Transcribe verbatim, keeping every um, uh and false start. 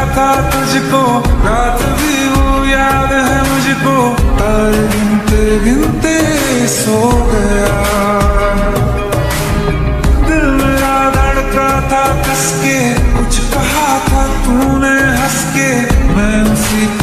था तुझको, रात भी वो याद है मुझको, तारे गिनते गिनते सो गया। दिल मेरा धड़का था कसके, कुछ कहा था तूने हंस के, मैं उसी